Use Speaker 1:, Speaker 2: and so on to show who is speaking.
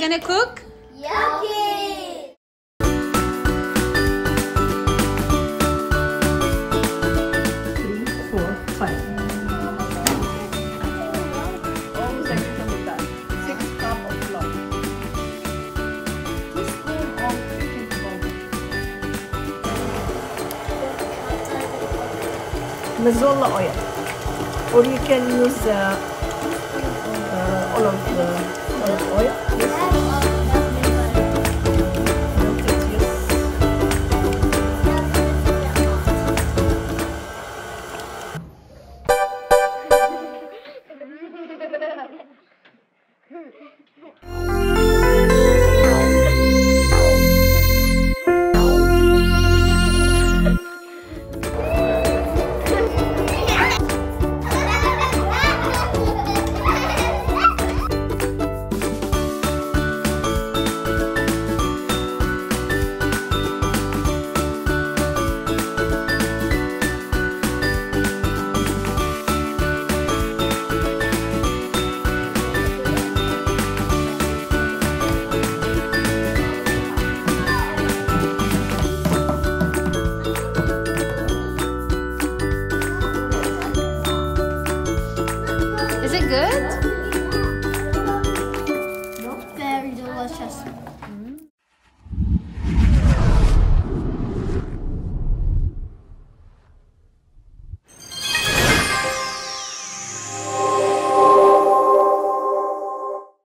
Speaker 1: gonna cook?
Speaker 2: Yummy!
Speaker 3: 3, 4, 5. Almost like this. 6 cups of flour. Teaspoon of baking powder. Mazola oil. Or you can use all of the olive oil. Yes.